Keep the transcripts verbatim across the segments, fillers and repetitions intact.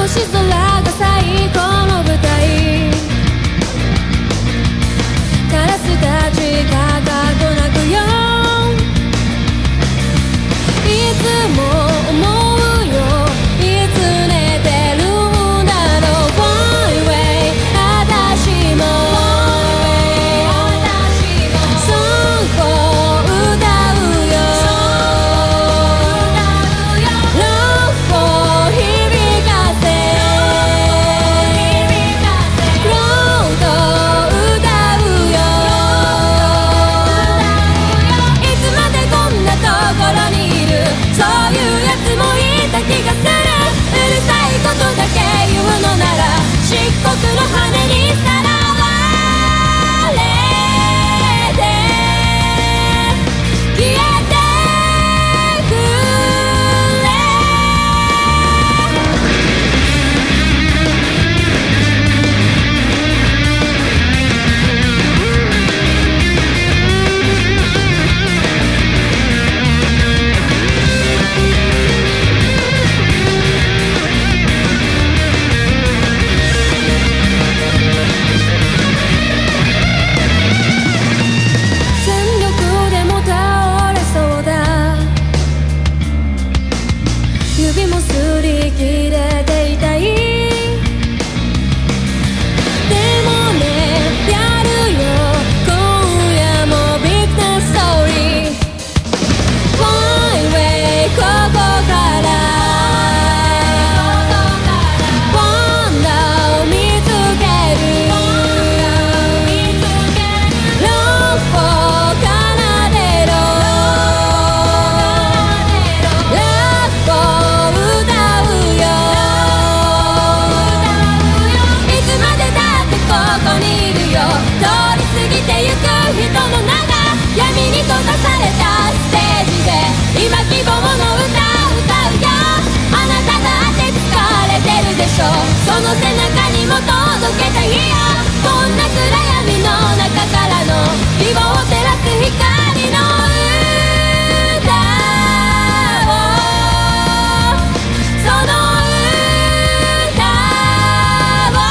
星空が最高の舞台、カラスたちがかく鳴くよ、いつも思うよ、いつ寝てるんだろう。 One way 私もソングを歌うよ、ロックを響かせ、クロードを歌うよ。いつまでこんなところにいる、そういうやつもいた気がする。うるさいことだけ言うのなら漆黒の羽にさらわれて消えてくれ。全力でも倒れそうだ、指もすり切れていたい。でもね、やるよ今夜もビッグなストーリー。 One way ここからワンダーを見つける、ロックを奏でろ、ラップを歌うよ。いつまでだってここにいるよ、通り過ぎてゆく人の名が闇に閉ざされたステージで今希望の歌を歌うよ。あなただって疲れてるでしょ、その背中にも届けたいよ。こんな暗闇の中からの希望を照らす光の歌を、その歌を。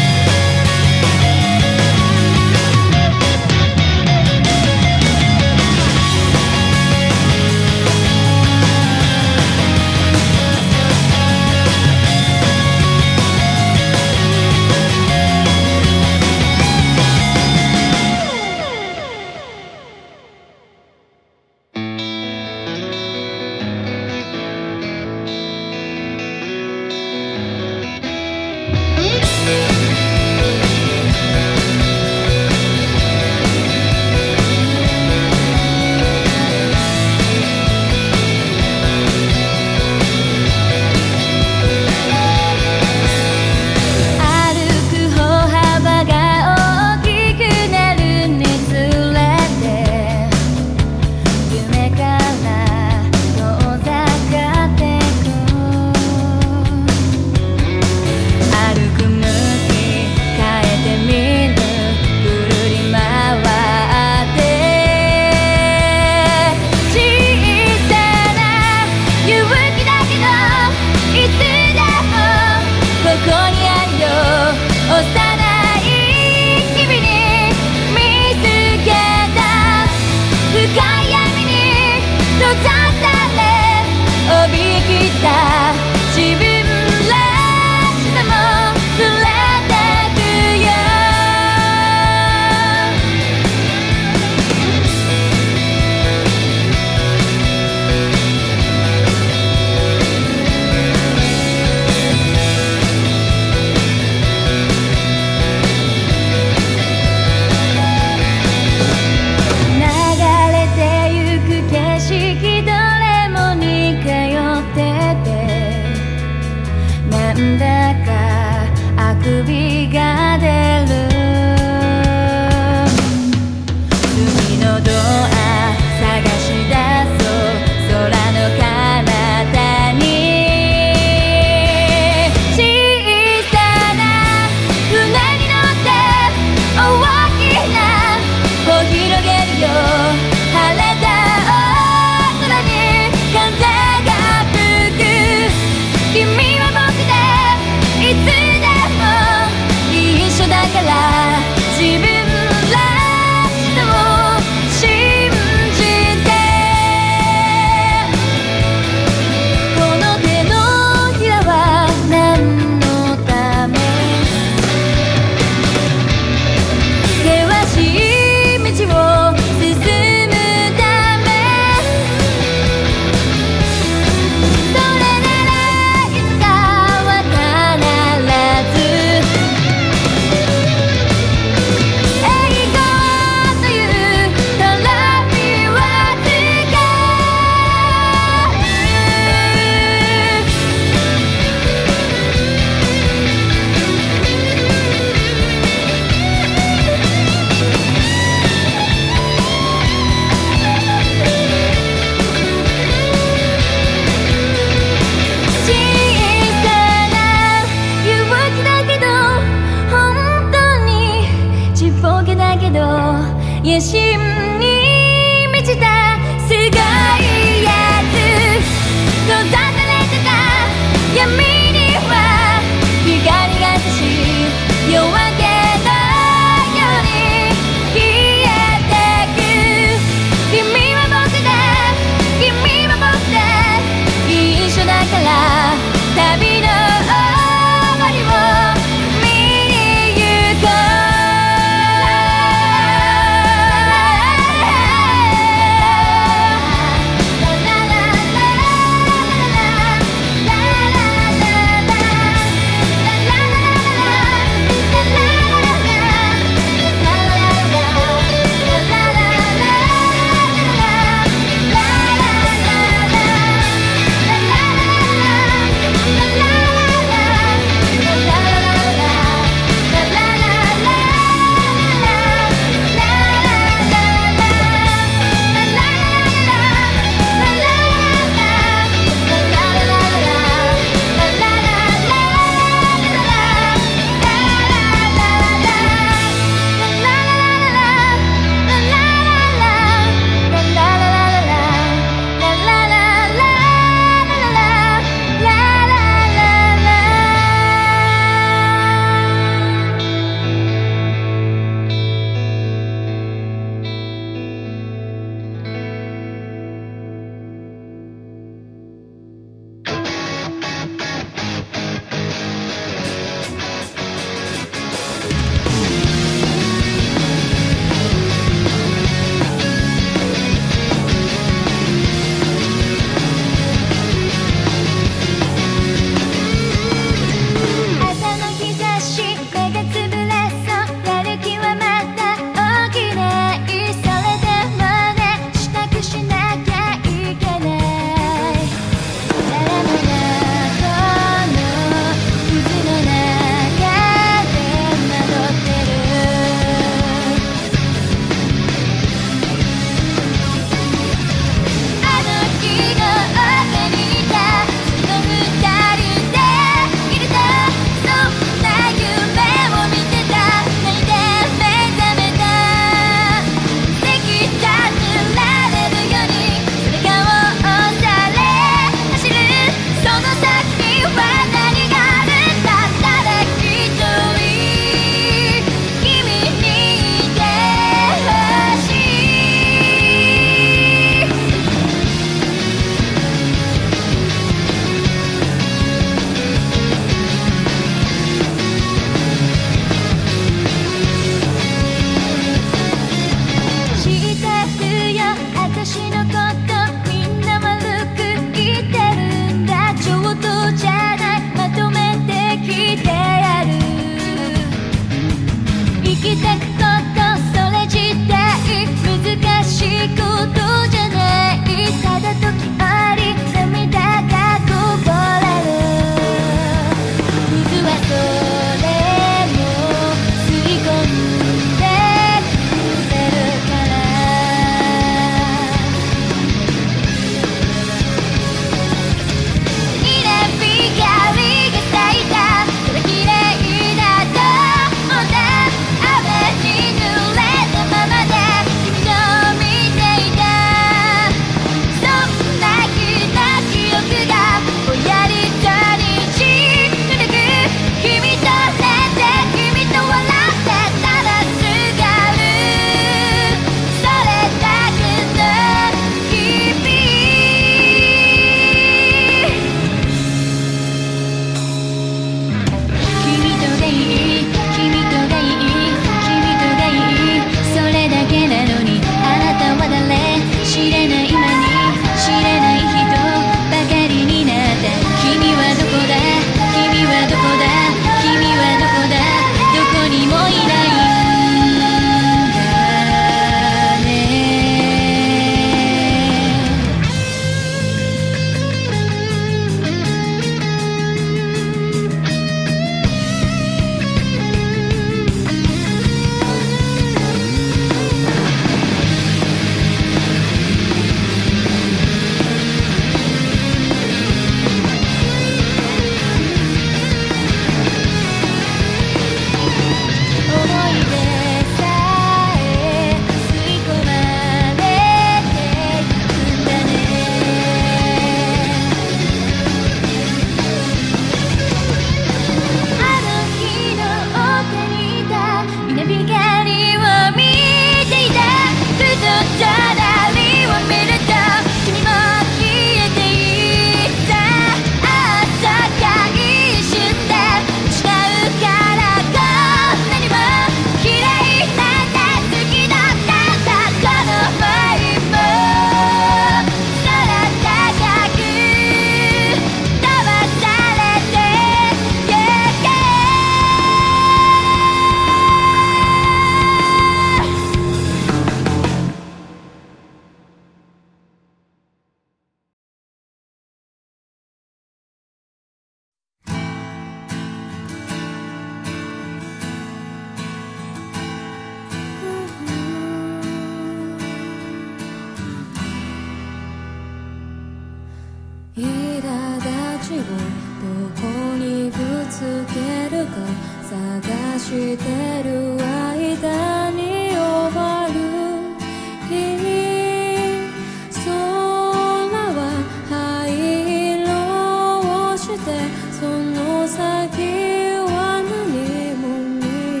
をどこにぶつけるか探してる間に終わる日、空は灰色をしてその先は何も見え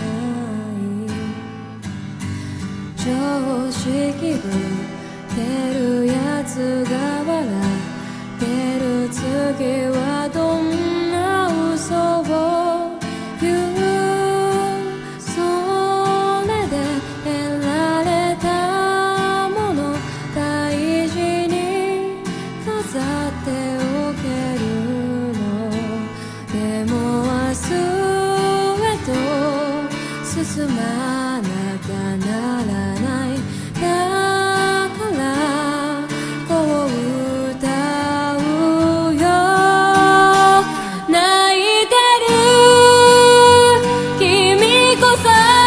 ない。常識ぶってるやつが笑ってる次はどんな嘘を言う。それで得られたもの大事に飾っておけるの。でも明日へと進まなきゃならない。だからこう歌うよ。泣いてる君こそ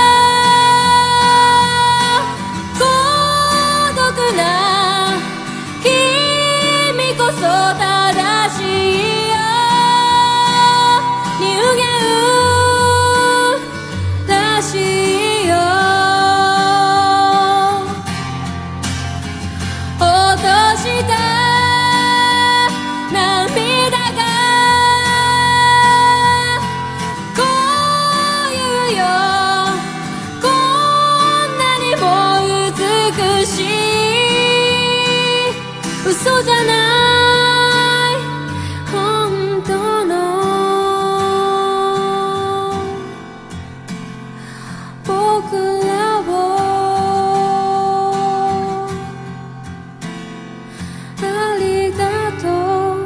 孤独な君こそ正しいよ。人間らしいよ。落とした涙がこういうよ。こんなにも美しい嘘じゃない本当の僕らをありがとう。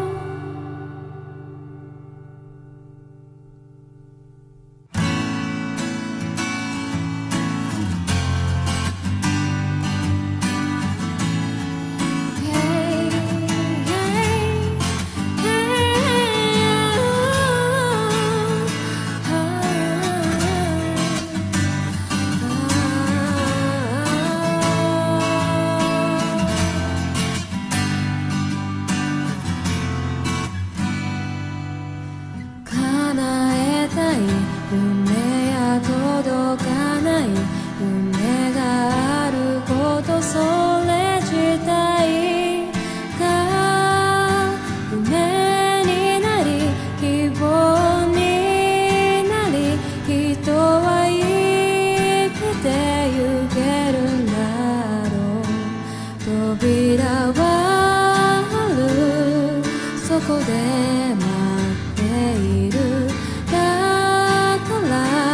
叶えたい夢や届かない夢があること、それ自体が夢になり希望になり、人は生きてゆけるんだろう。扉はあるそこで待っている。だから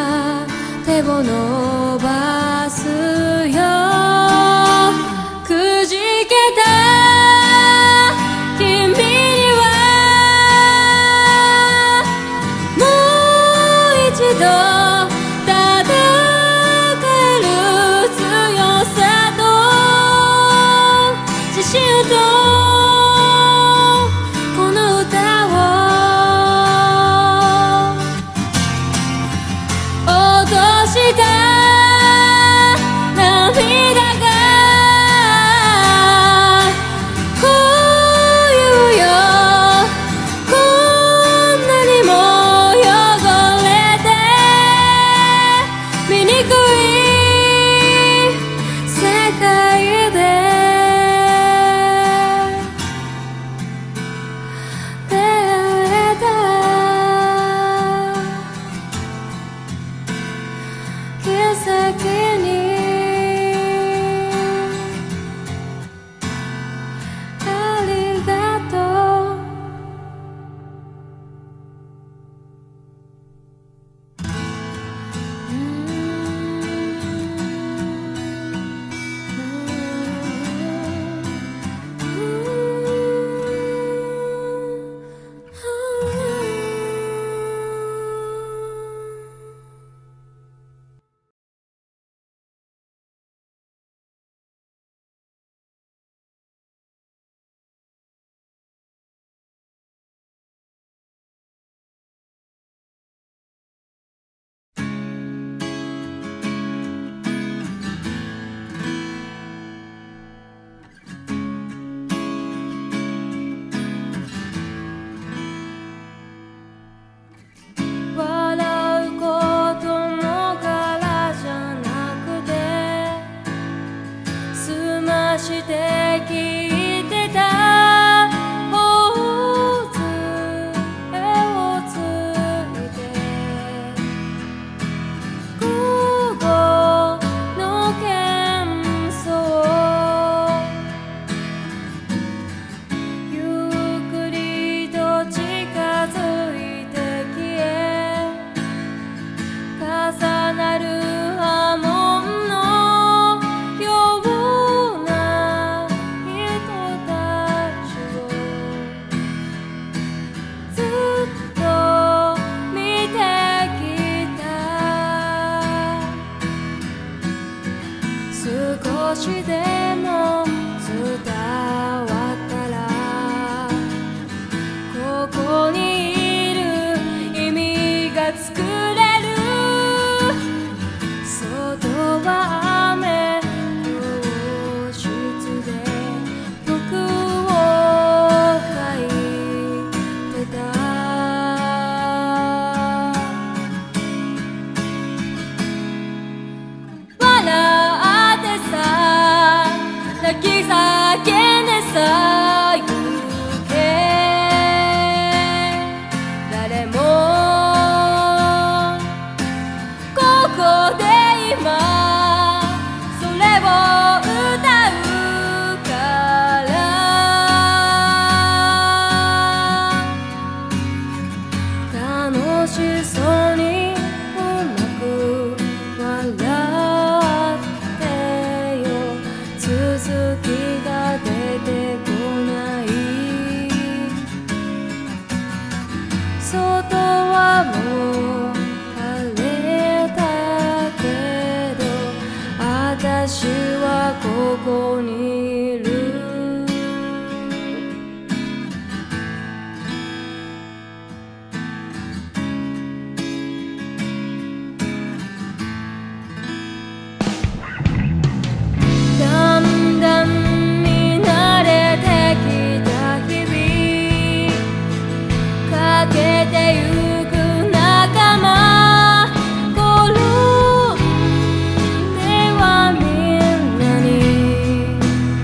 楽しそうにうまく笑ってよ、続きが出てこない。外はもう晴れたけど、私はここにいる。だんだん見慣れてきた日々、かけてゆく仲間、転んではみんなに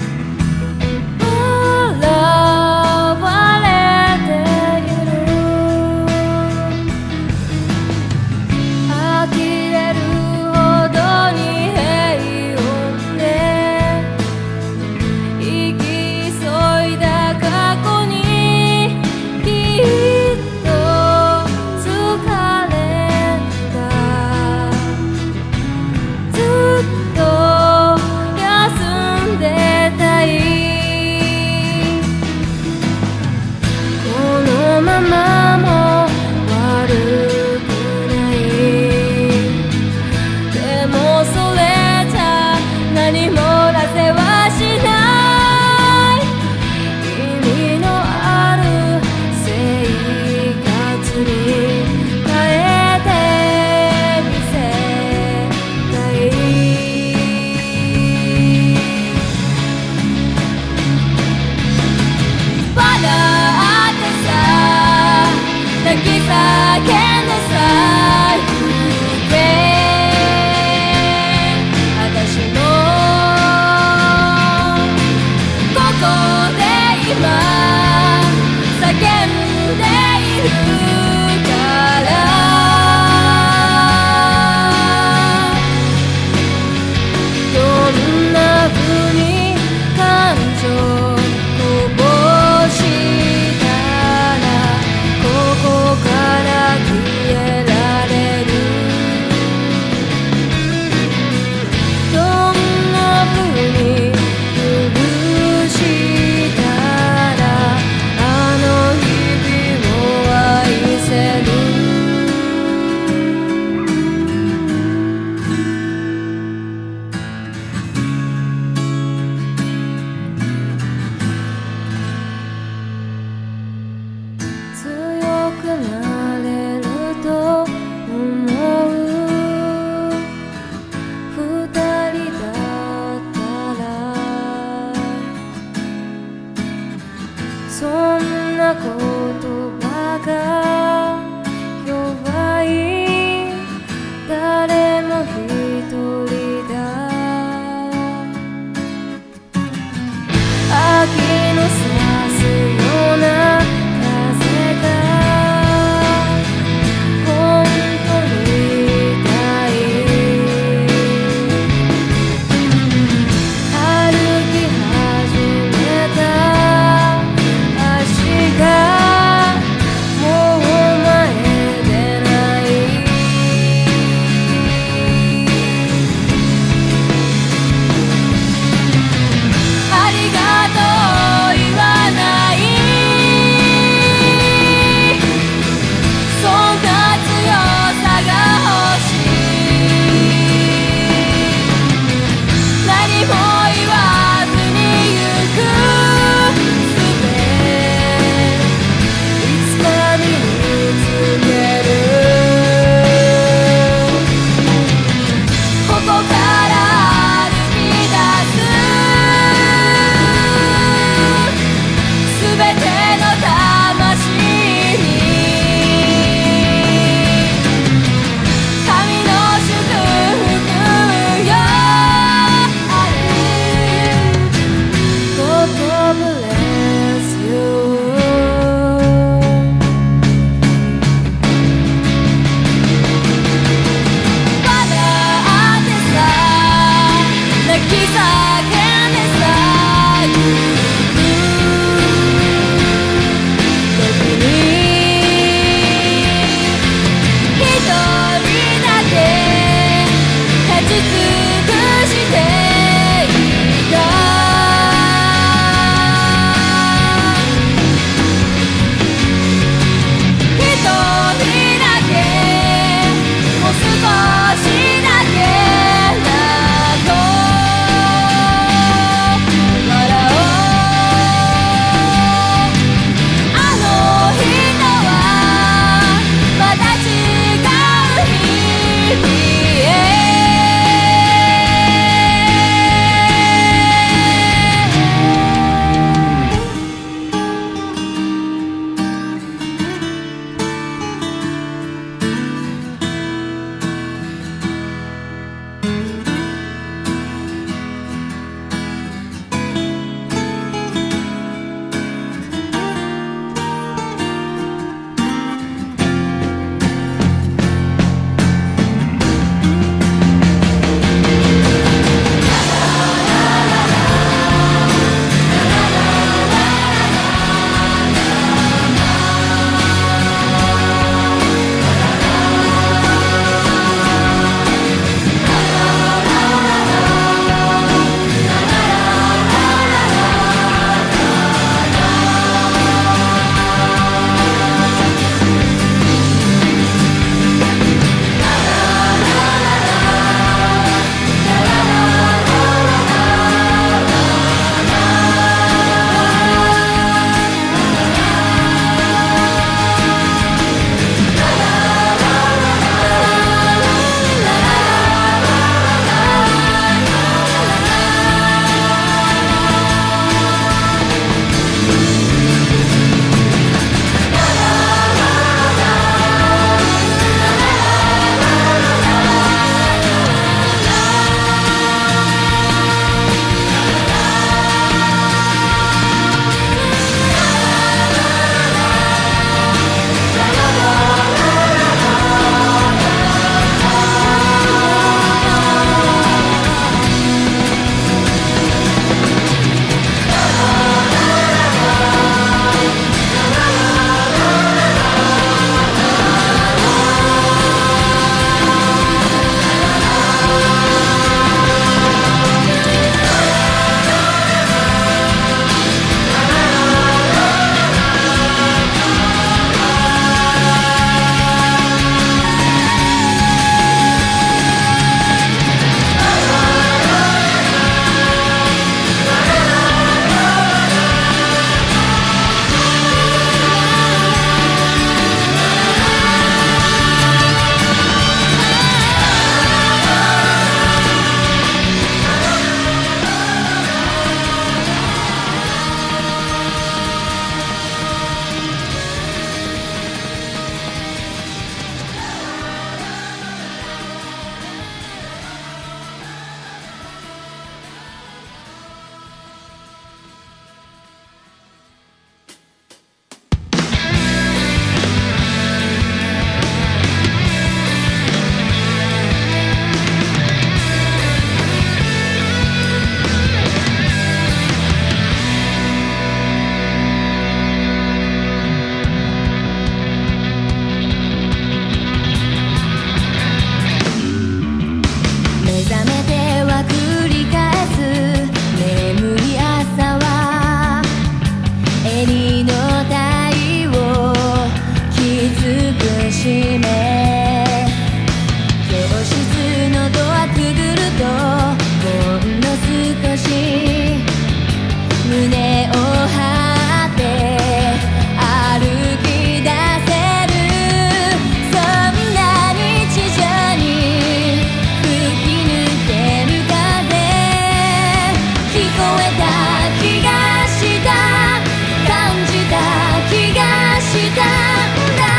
少し目、教室のドアくぐるとほんの少し胸を張って歩き出せる、そんな日常に吹き抜ける風、聞こえた気がした、感じた気がしたんだ、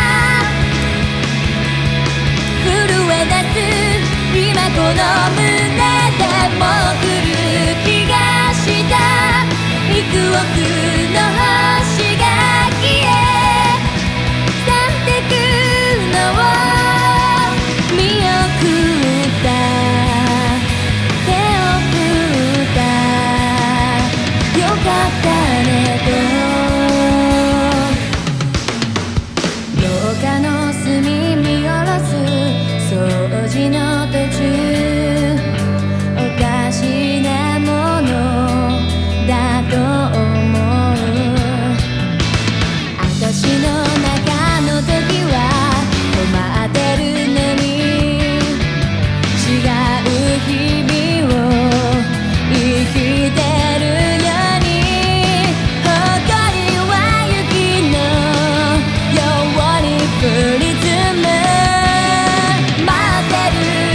震え出す今この胸でも来る気がした、幾億の星が消え去ってくのを見送った手を振った、よかったねと廊下の隅見下ろす掃除の途中、おかしなものだと思う、私の中の時は止まってるのに、違う日々を生きてるように、誇りは雪のように降り積む、待ってる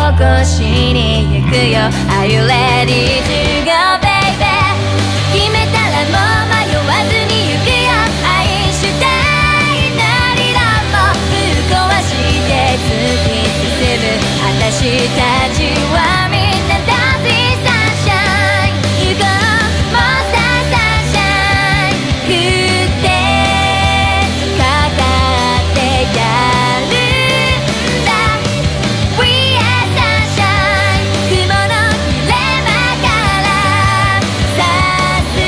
起こしに行くよ Are you ready to go baby 決めたらもう迷わずに行くよ愛したいなりらもぶっ壊して突き進む私たちはみんなダンスサンシャイン行こうもうさサンシャイン振ってかかってやるんだ We are sunshine 雲の切れ間から差す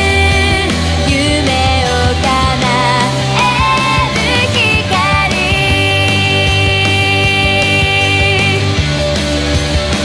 夢を叶える光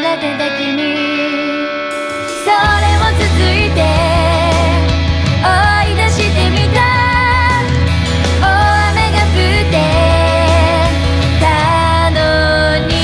かけた君、それも続いて追い出してみた。大雨が降ってたのに。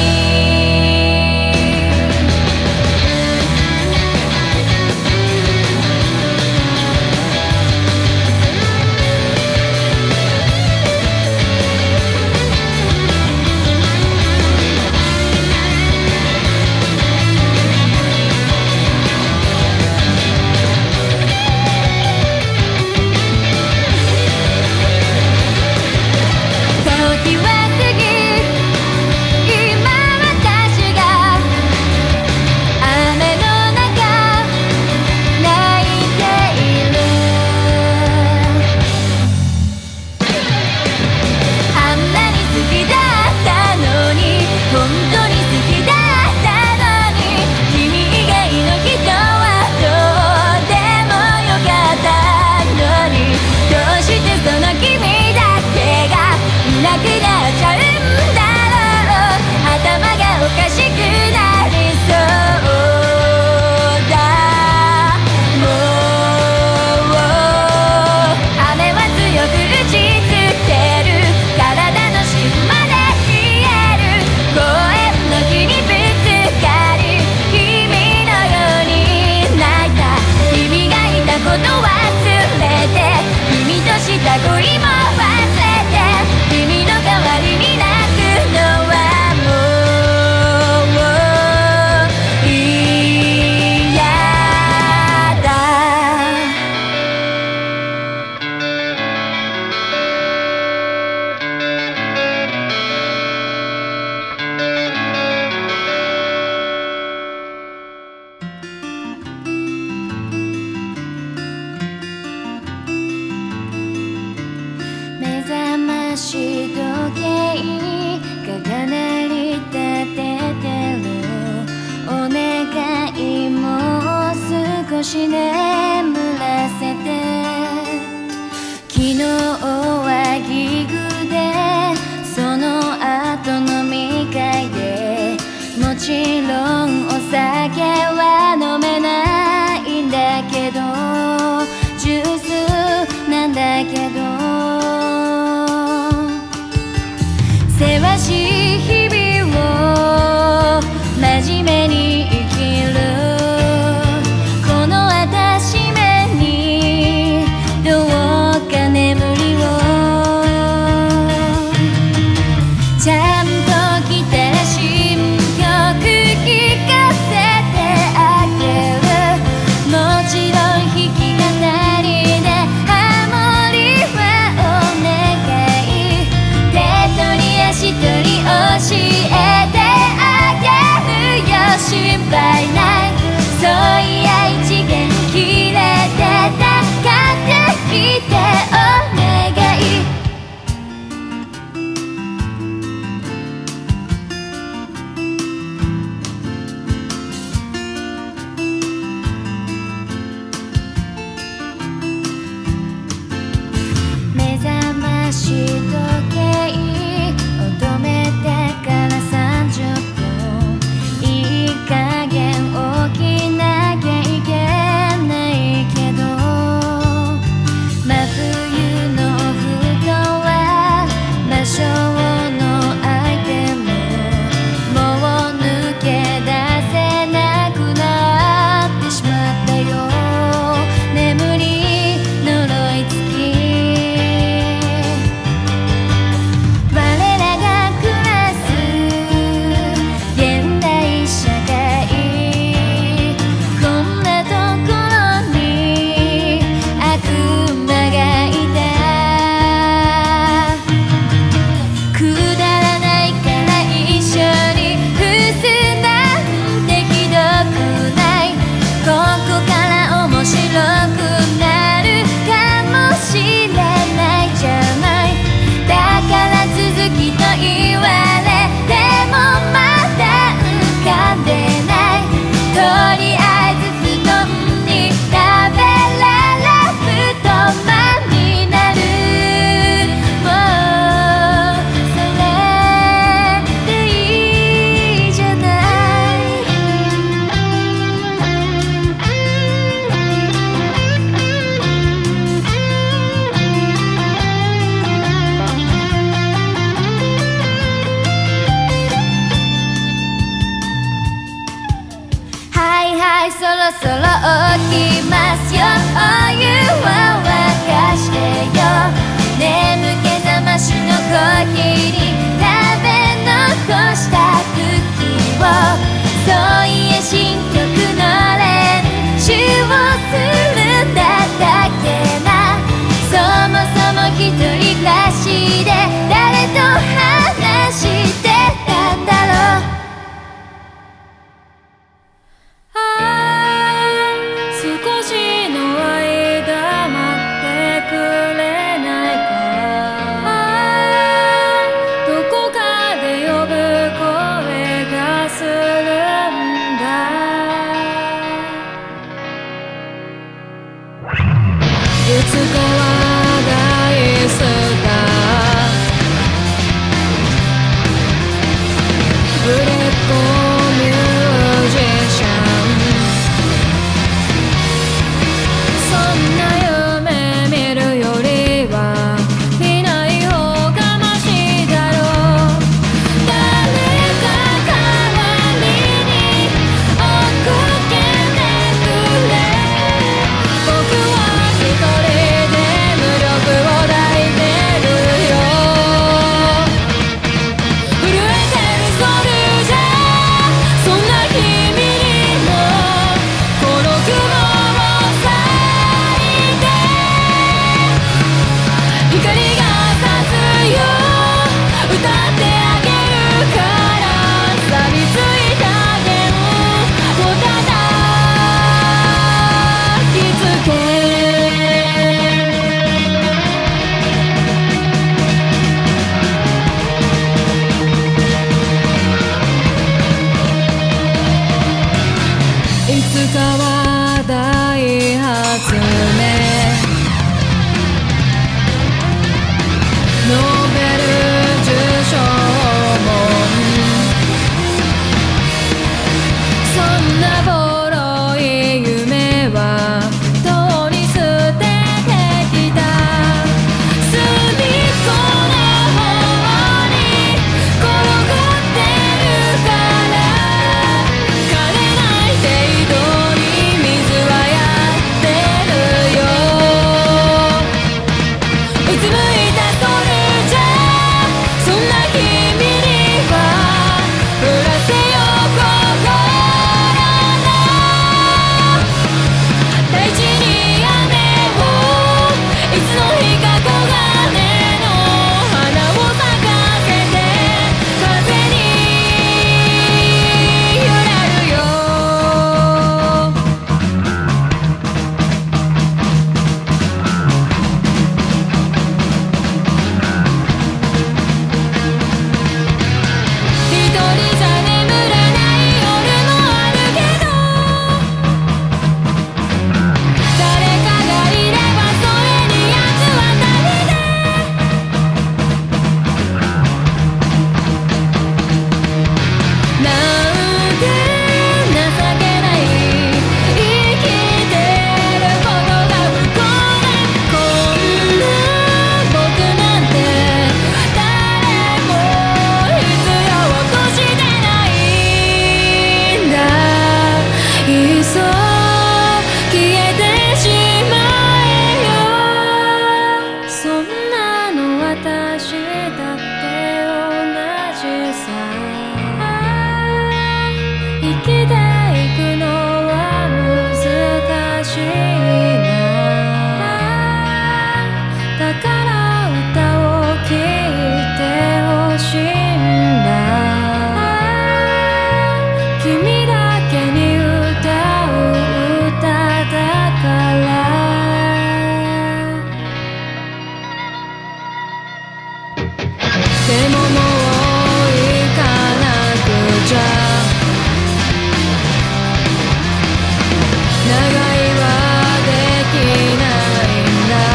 そろ起きますよ。お湯を沸かしてよ。眠気覚ましのコーヒーに食べ残したクッキーを、そういえ新曲の練習をするんだったっけな。そもそも一人暮らしで誰と話してたんだろう。ああ、少しの間待ってくれないか。ああ、どこかで呼ぶ声がするんだ。いつかは大スター、売れっ子ミュージシャン、そんな夢見るよりは見ない方がマシだろう。誰か代わりに送ってくれ。僕は一人で無力を抱いてるよ。震えてるソルジャー、そんな君にもこの雲を裂いて光が差すよ。歌ってあげるから錆びついた弦を叩きつけ。いつかは大発明、ノーベル受賞も、そんなボロい夢はとうに捨ててきた。隅っこの方に転がってるから枯れない程度に水はやってるよ。うつむいたソルジャー、そんな君には降らせよ心の大地に雨を、いつの日か黄金の花を咲かせて風に揺れるよ。一人じゃ眠れない夜もあるけど、誰かがいればそれに八つ当たりで。なんて情けない生きてることが不幸で、こんな僕なんて誰も必要としてないんだ。いっそ消えてしまえよ。そんなの私だって同じさ。生きていくのは難しいな。だから歌を聴いてほしいんだ。君だけに歌う歌だから。でももう行かなくちゃ。長いはできないんだ。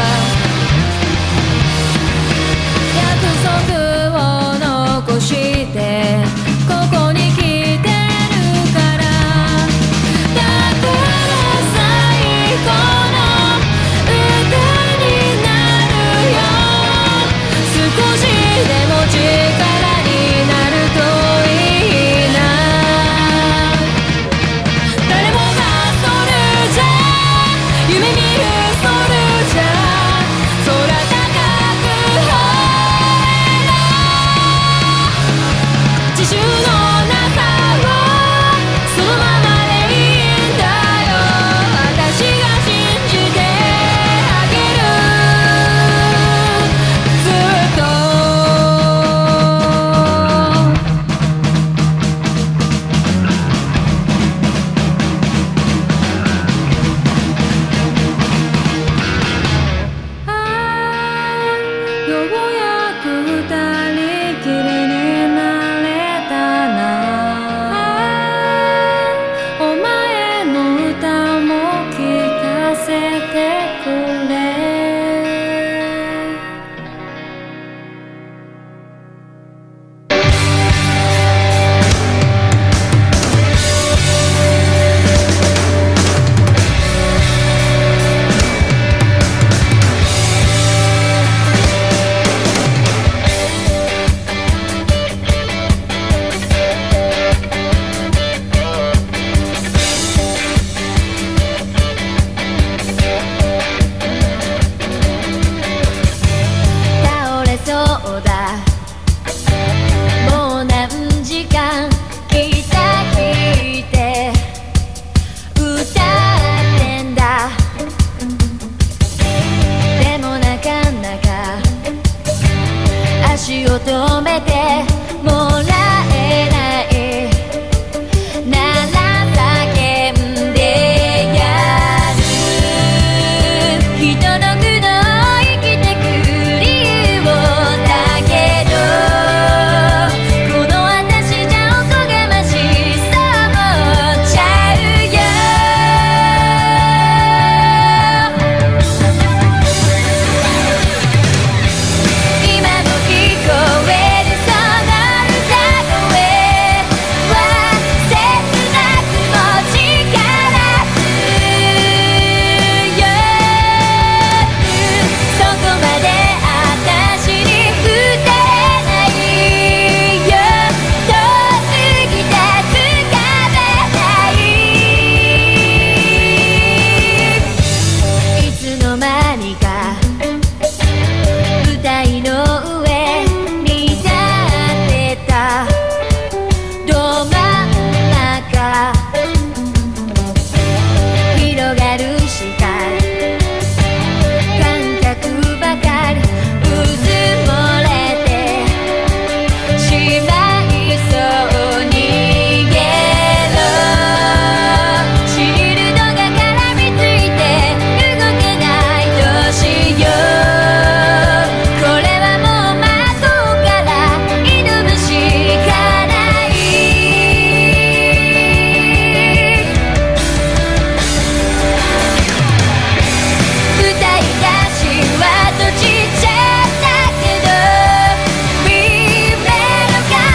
約束を残してここに来てるから。だから最後の歌になるよ。少しでも近もう何時間来た来て歌ってんだ。でもなかなか足を止めてもらえないなら叫んでやる。人の苦悩生きてく理由をだけど、この私じゃおこがましそうちゃうよ。今も聞こえるその歌声は切なくも力強く、そこまで私に触れないよ。遠すぎてつかめない、いつの間にか舞台の上に立ってたど真ん中、広がる視界観客ばかりうずもれてしまいそうに逃げろ。シールドが絡みついて動けないどうしよう。これはもう真っ向から挑むしかない。歌い出しは閉じちゃったけど見れるか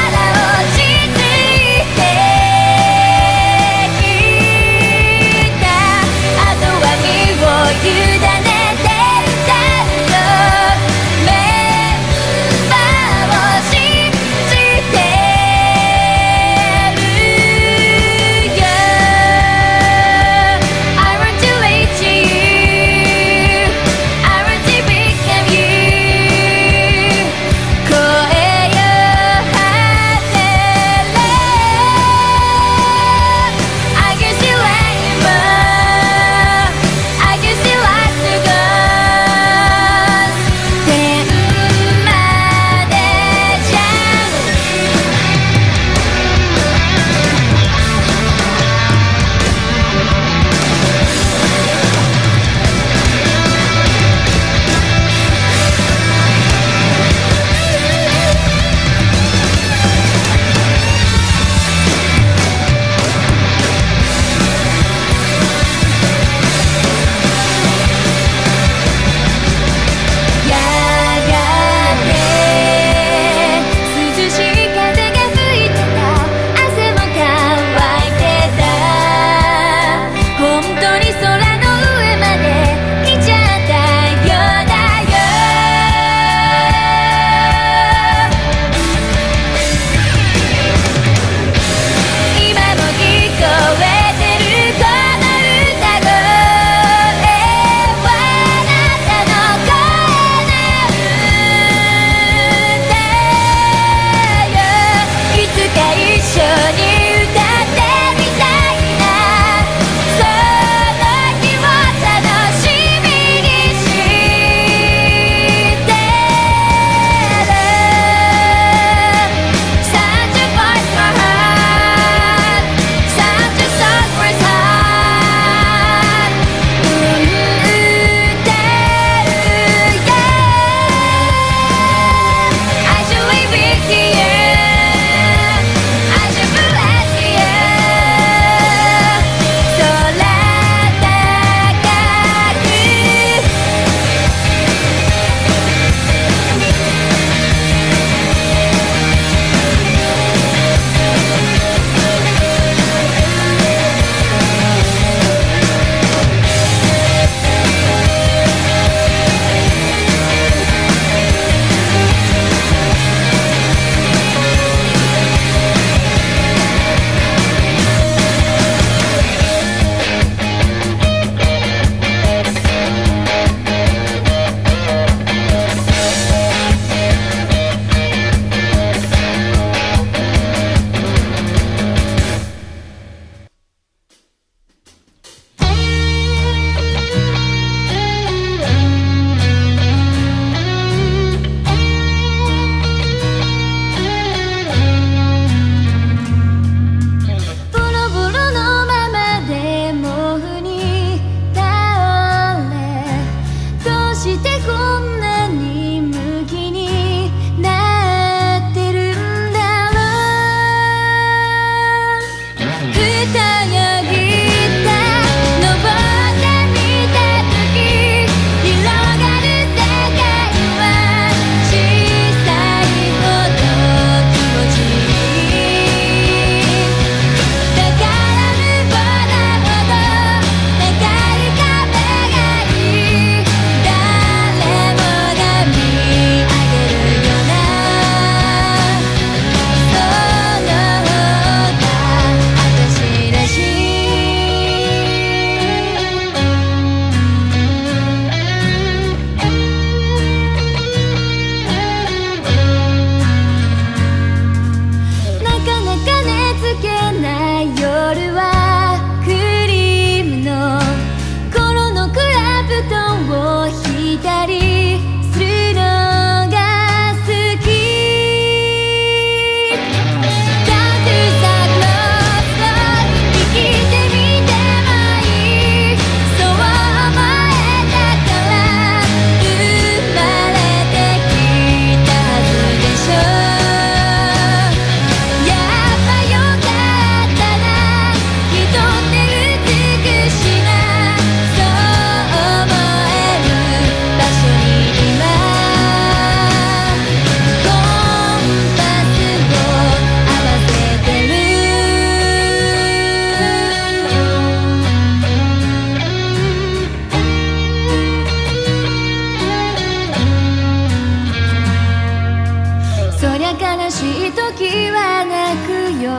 や悲しい時は泣くよ。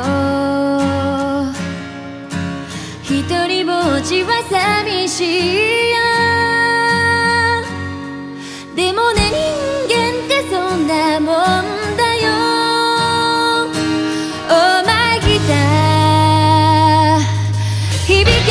ひとりぼっちは寂しいよ。でもね、人間ってそんなもんだよ。Oh my guitar 響け。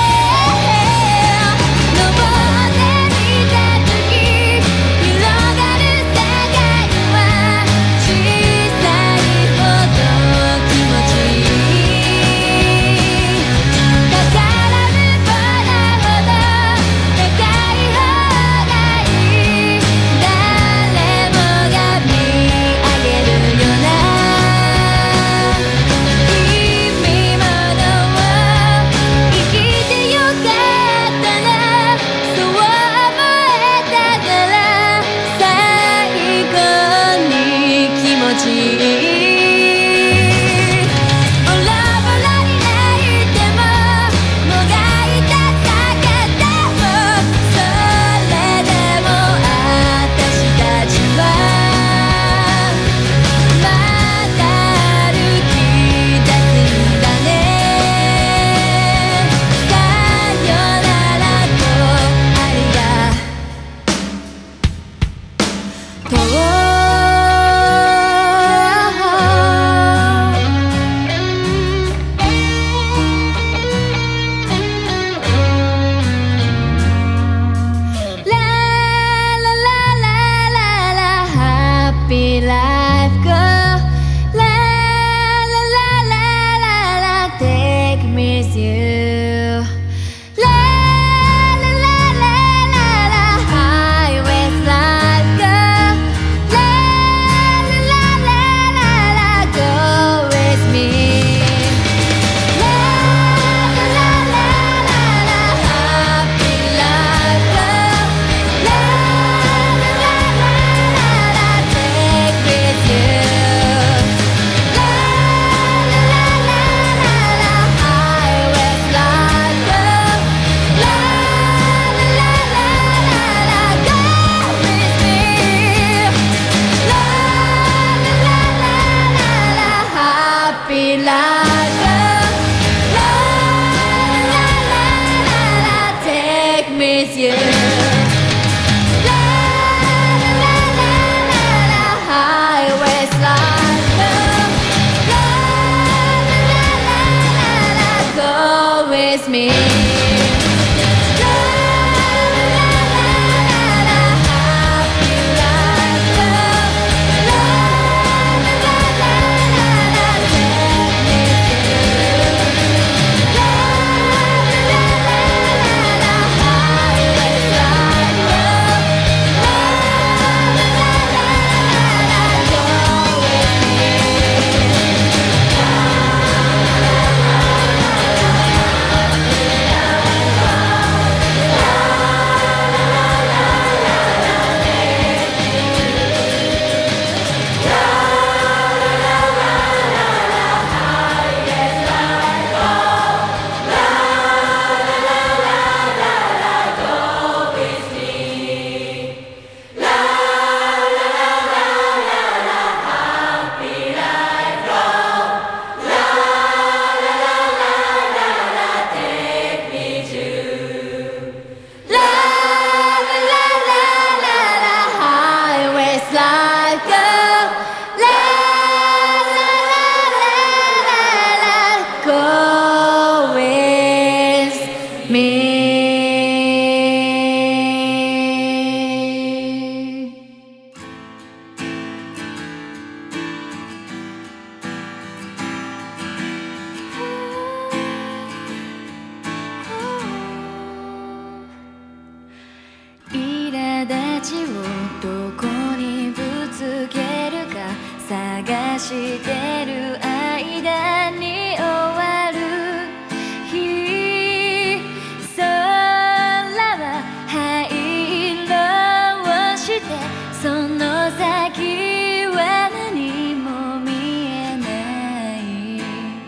してる間に終わる日、空は灰色をしてその先は何も見えない。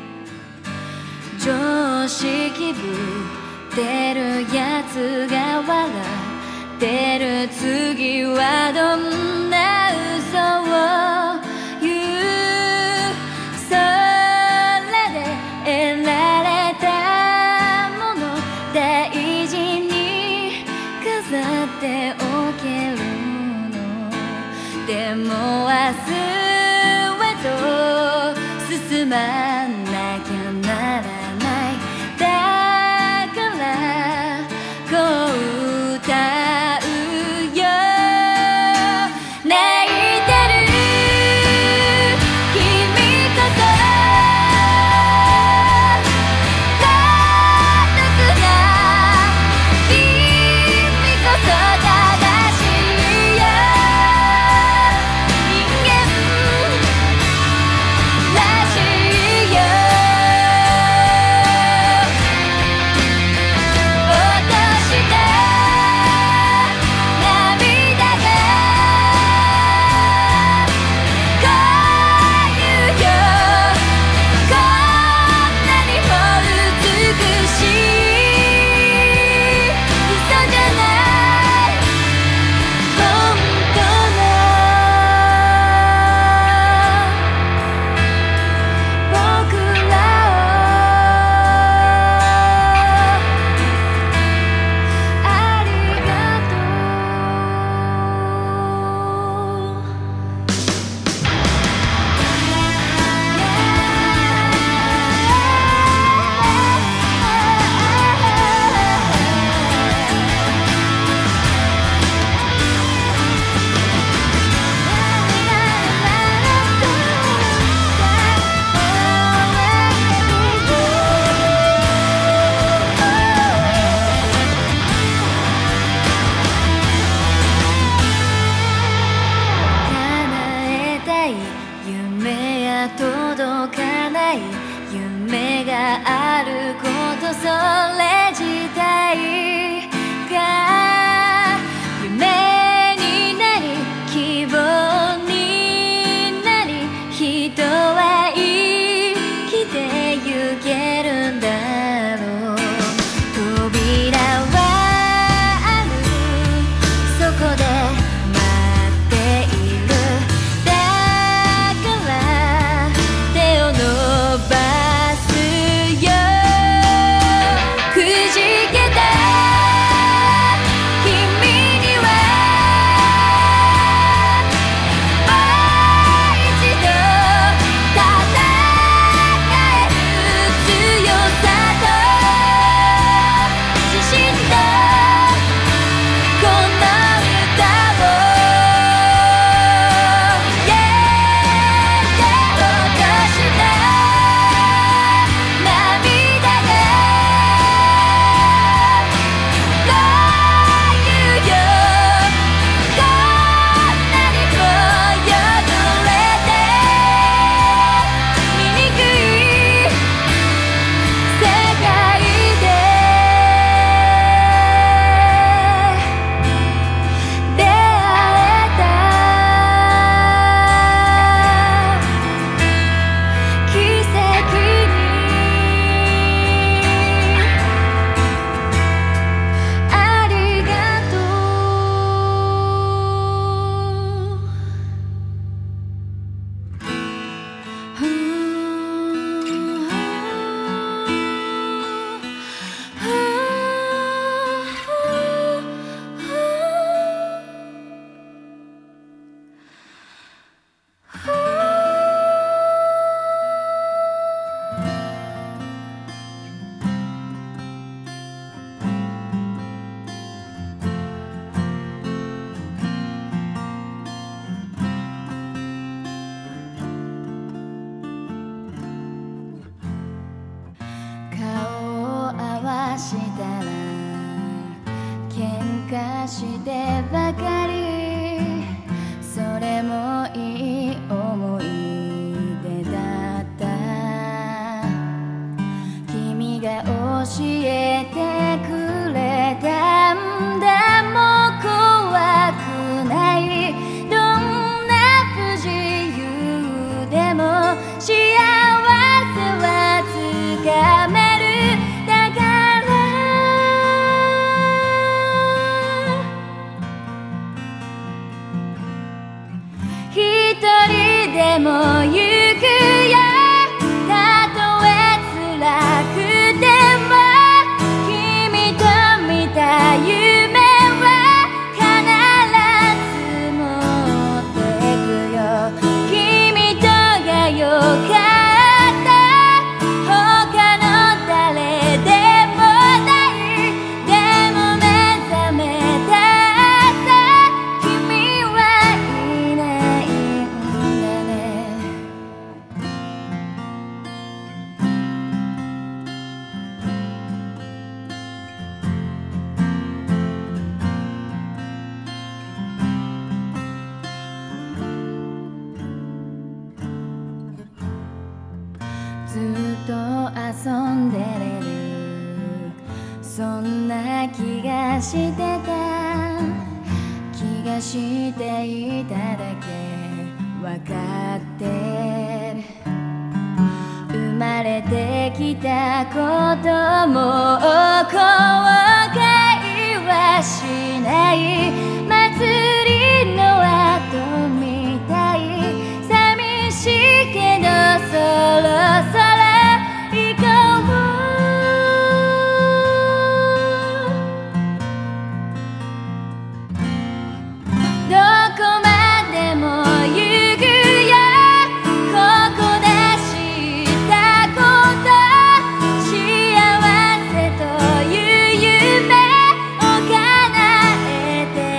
常識ぶってるやつが笑ってる。次はどんな嘘を言うまんなきゃならない。だからこう歌うよ。泣いてる君こそ孤独な君こそ正しいよ。人間らしいよ。落とした涙がこういうよ。こんなにも美しい嘘じゃない本当の僕らをありがと叶えたい夢や届かない夢があること、それ自体が夢になり希望になり、人は生きてゆけるんだろう。扉はある、そこで待っている。だから手を伸ばすよ。くじけた君にはもう一度戦える強さと自信とこの歌を Yeah 落とした涙がこういうよ。こんなにも汚れて醜い世界で出会えた奇跡にありがと顔を合わしたら喧嘩してばかり、それもいい思い出だった。君が教えてくれたんだ。もう怖くない。どんな不自由でも幸せはつかめる。だから一人でも行くよ。たとえ辛くても君と見た夢は必ず持ってくよ。君とがよかずっと遊んでれる、そんな気がしてた、気がしていただけわかってる。生まれてきたことも後悔はしない、祭りの後みたい、寂しいけどそろそろ行こう。どこまでも行くよ、ここで知ったこと、幸せという夢を叶えて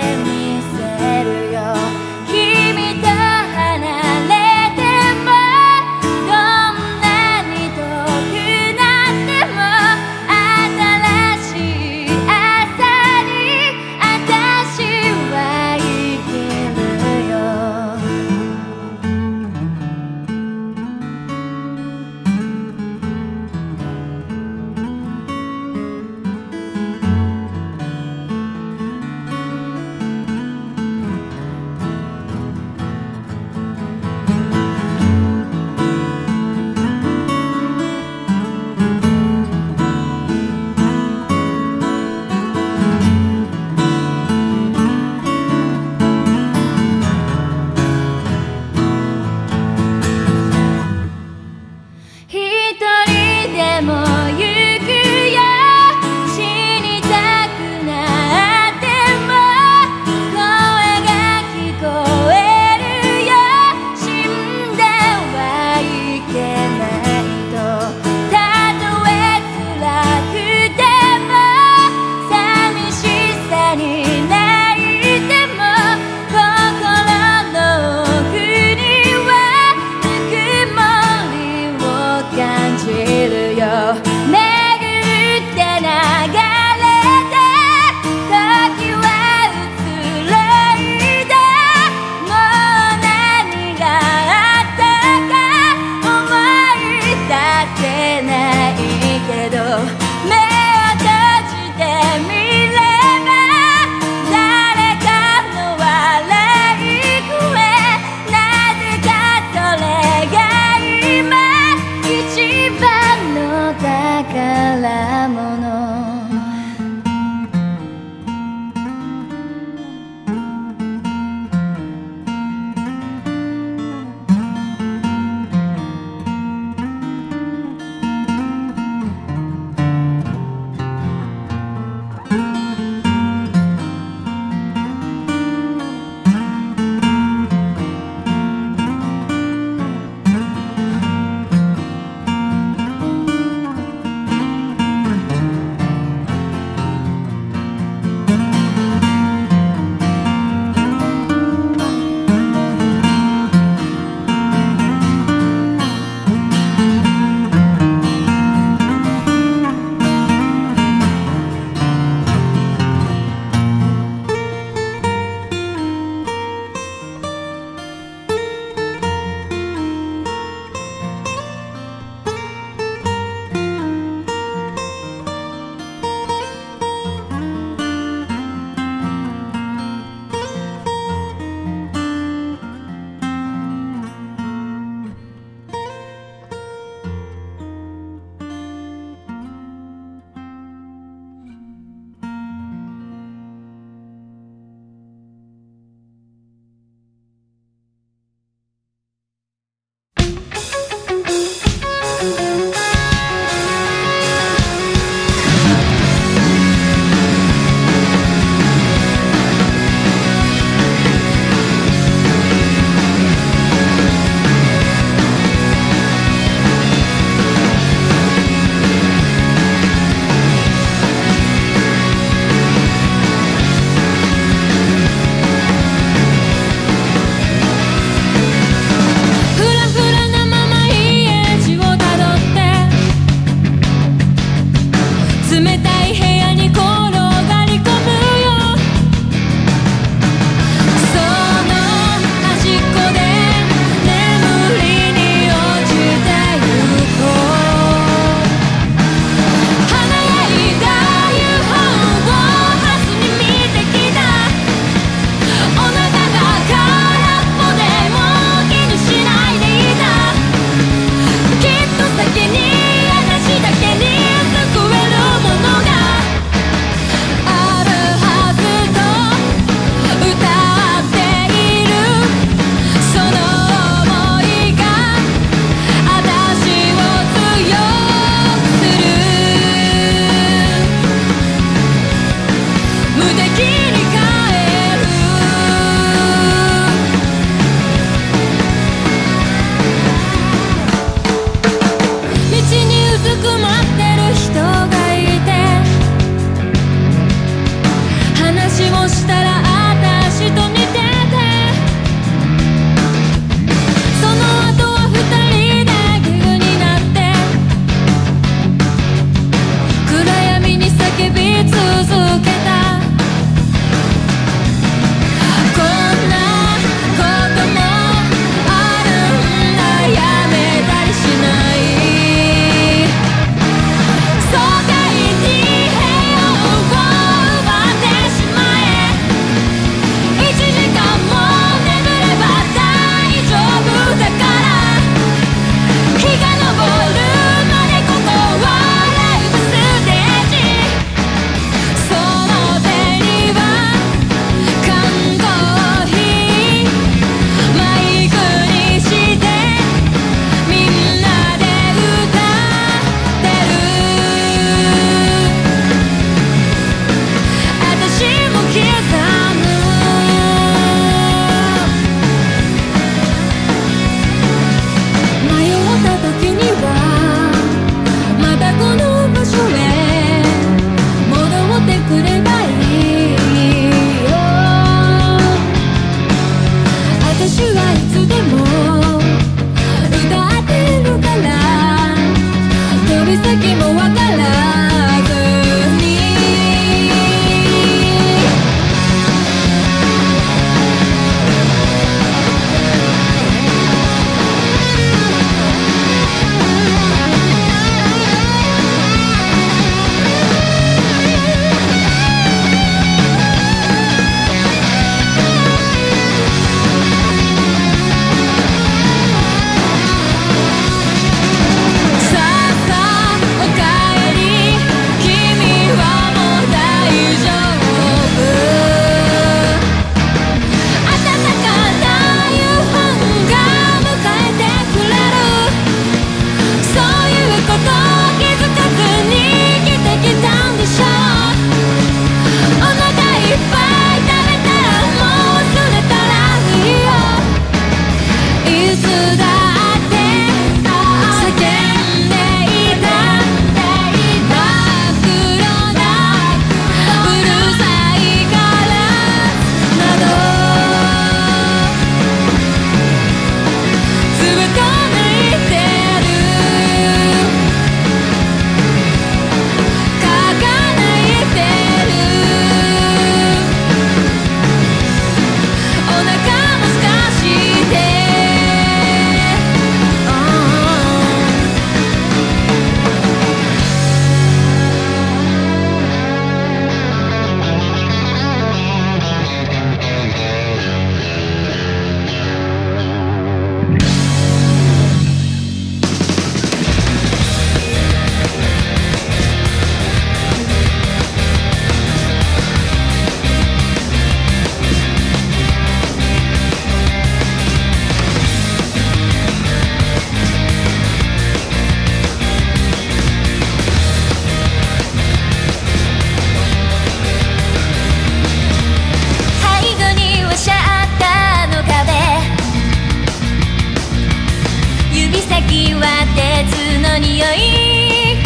先は鉄の匂い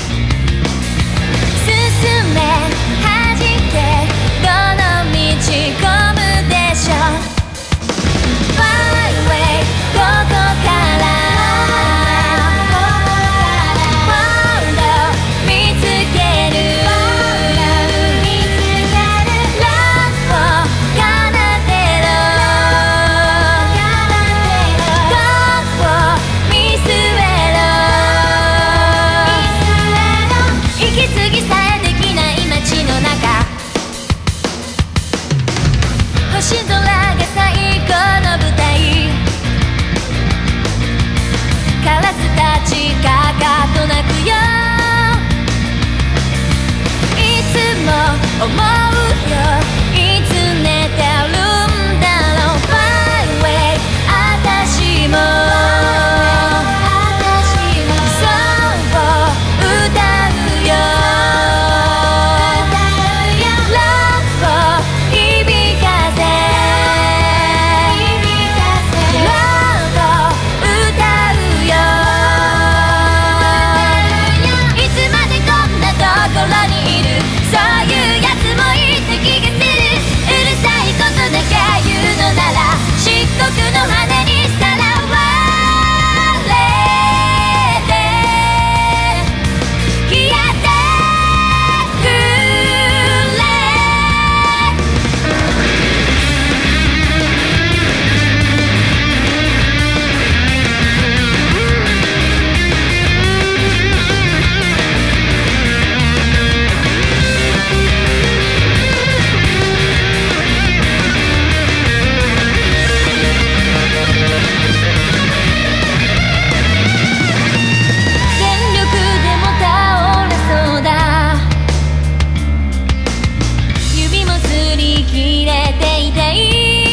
進め弾けどの道込むでしょ Fly away ここからFound out 見つける Love を奏でろ God を見据えろ息継ぎさえできない街の中星空が最高の舞台カラスたちかかと鳴くよいつも思うよいつ寝てるんだろう Fly away あたしもそう歌うよ Love を響かせ Love を歌うよいつまでこんなところにいるそういうやつもいた気がするうるさいことだけ言うのなら漆黒の羽にさらわれて消えてくれ全力でも倒れそうだ指もすり切れていたい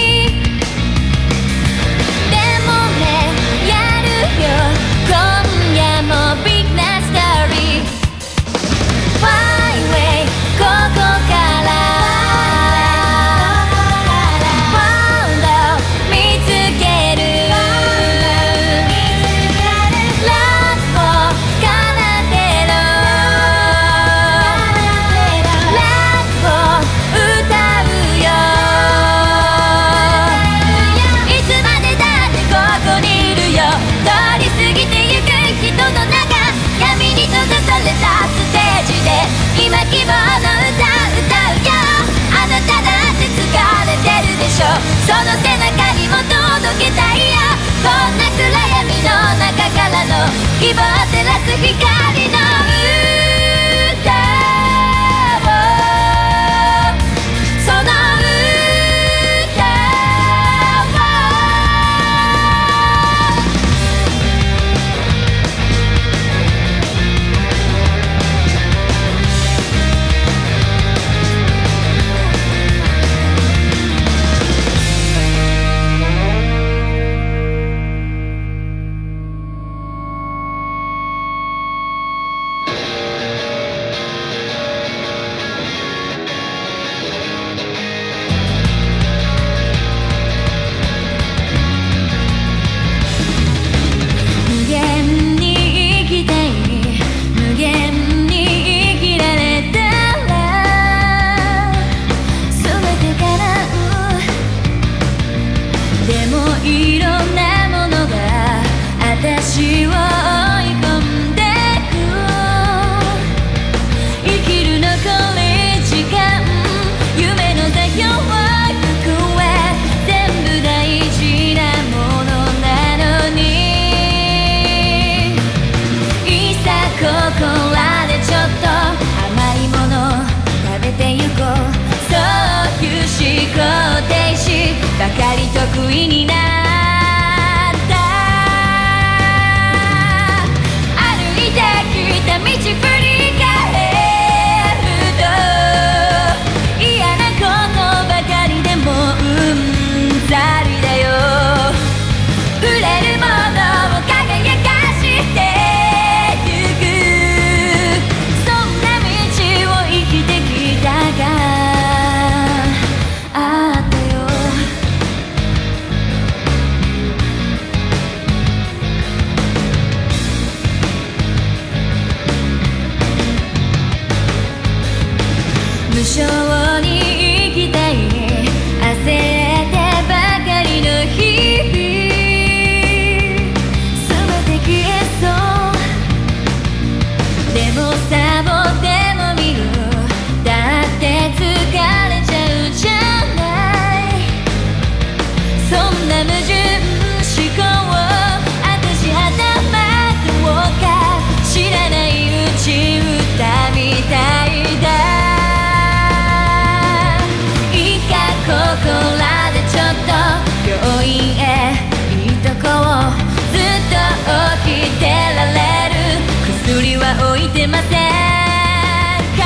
でもねやるよ今夜もビッグなストーリー Fly away ここからFound out 見つける Love を奏でろ Love を歌うよいつまでだってここにいるよ通り過ぎてゆく人の中闇に閉ざされたステージで今希望の歌歌うよあなただって疲れてるでしょその背中にも届けたいよこんな暗闇の中からの希望を照らす光の歌をその歌を無限に生きたい無限に生きられたら全て叶うでもいろんなものが私を追い込んでく生きる残り時間夢の座標を超え全部大事なものなのにいざここらでちょっと甘いもの食べてゆこうそういう思考停止ばかり得意になった歩いてきた道振り返ると嫌なことばかりでもうんざりだよ触れるものを輝かしてゆくそんな道を生きてきたがあったよは置いてませんか。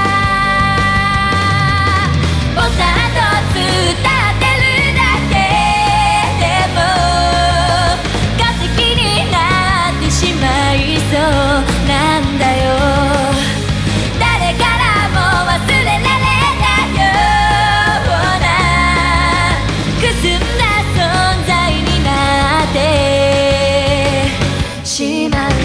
ぼさっと伝ってるだけでも化石になってしまいそうなんだよ。誰からも忘れられないようなくすんだ存在になってしまうよ。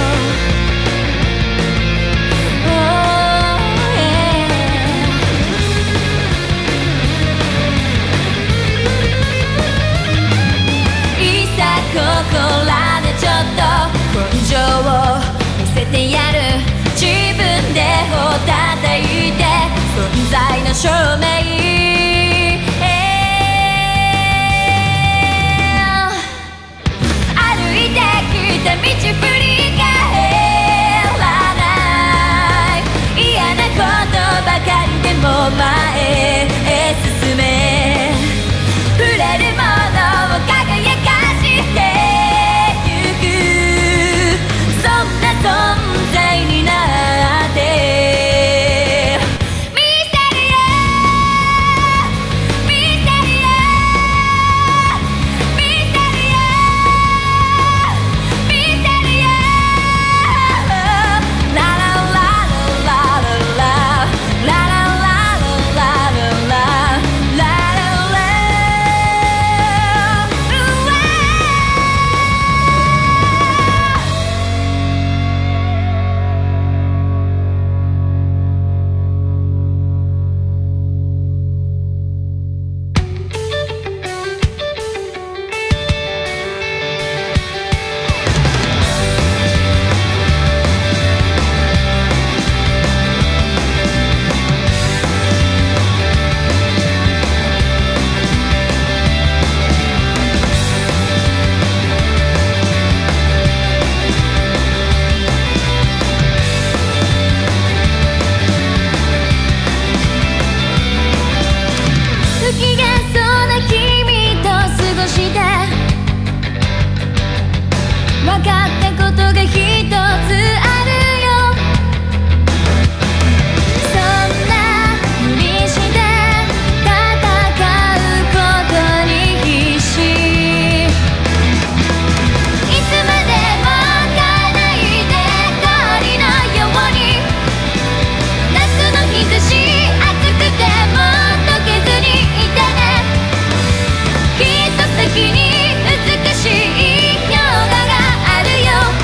いざここらでちょっと根性を見せてやる。自分で頬叩いて存在の証明歩いてきた道振り返らない。嫌なことばかりでも前へ進め。触れるものを輝かしてゆく。そんな存在になってミステリアミステリアミステリアミステリアララララララララララララ不機嫌そうな君と過ごして分かったことが一つあるよ。そんな無理して戦うことに必死。いつまでも泣かないで氷のように。夏の日差し暑くても溶けずにいてね。きっと先に美しい氷河があるよ。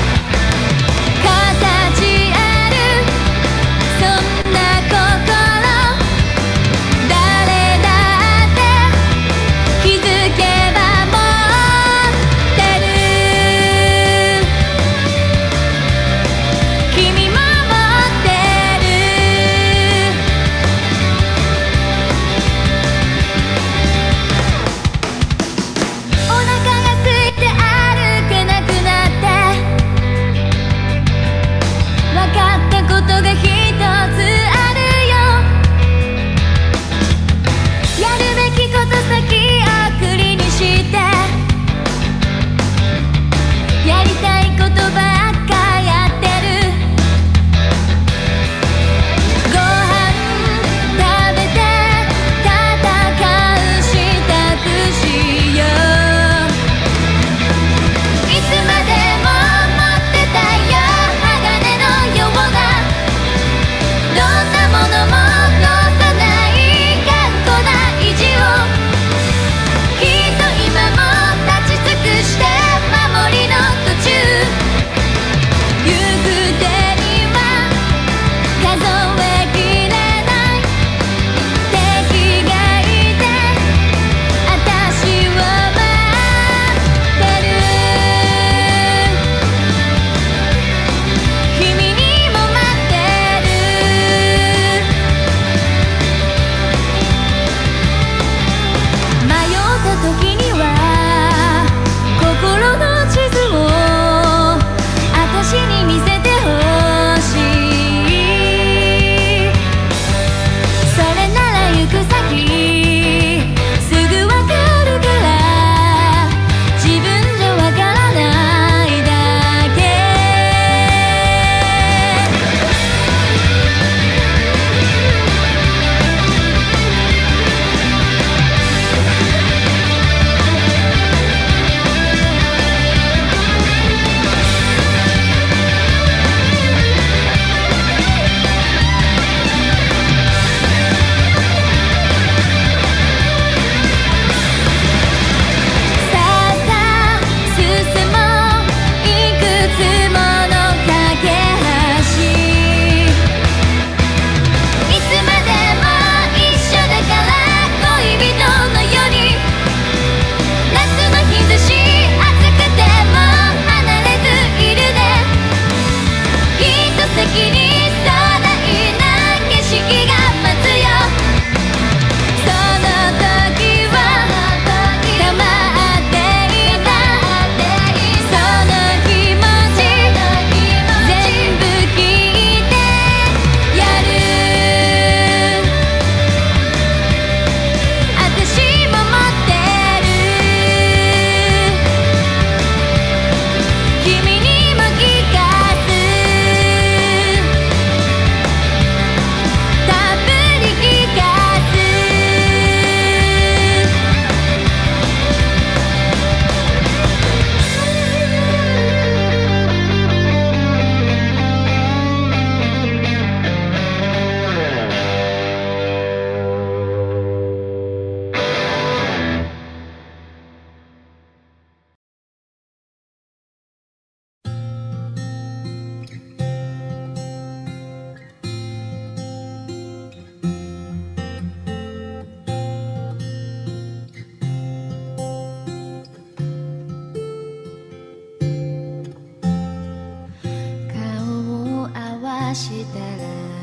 したら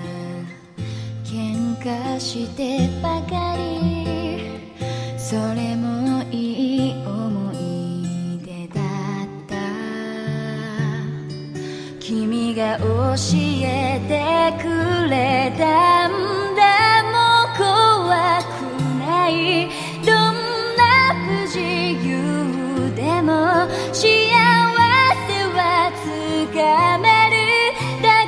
喧嘩してばかり、それもいい思い出だった。君が教えてくれたんだ、もう怖くない、どんな不自由でも幸せはつかめる。だ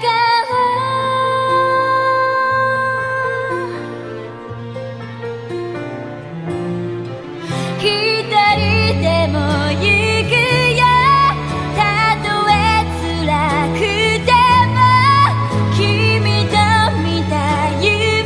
から一人でも行くよ、たとえ辛くても君と見た夢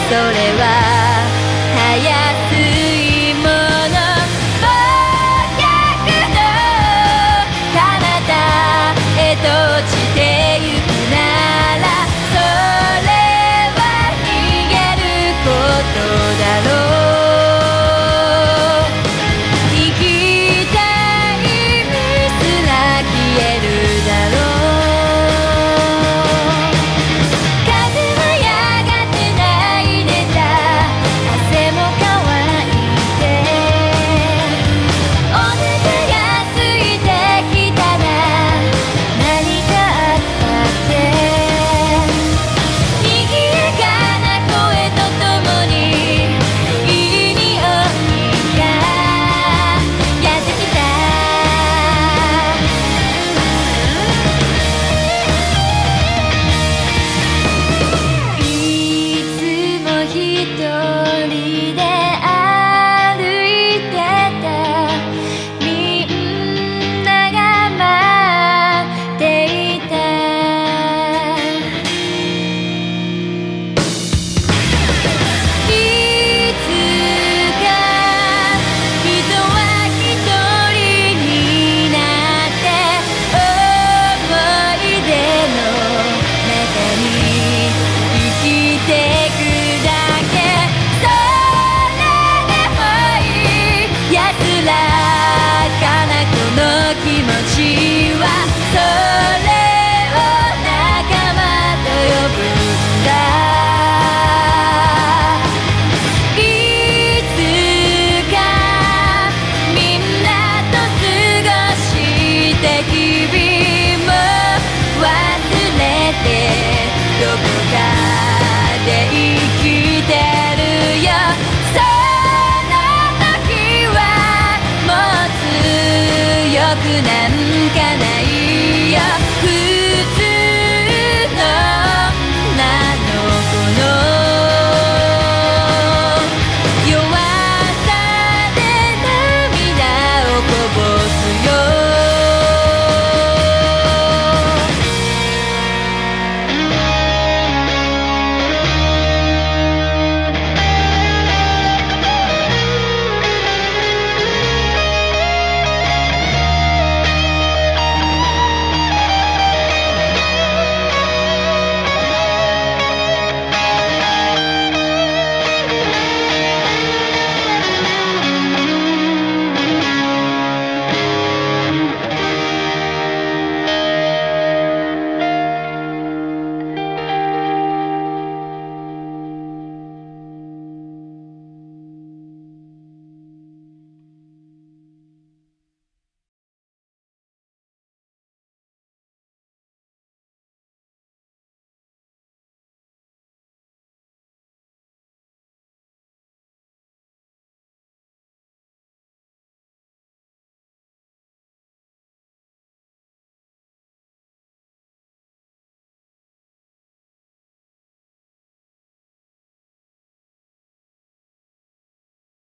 それは